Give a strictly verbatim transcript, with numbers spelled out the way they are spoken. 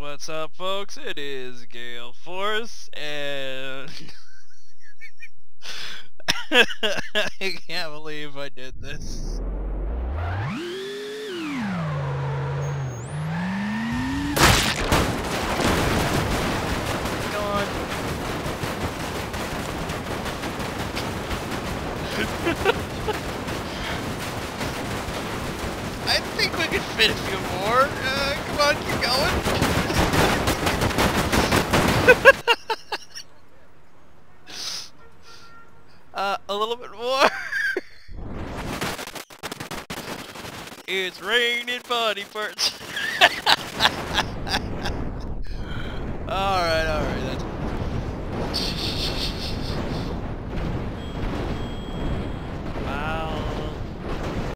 What's up, folks? It is Gale Phorse, and I can't believe I did this. Go on. I think we could fit a few more. Uh, come on, keep going. uh, a little bit more. It's raining funny parts. Alright, alright, that's...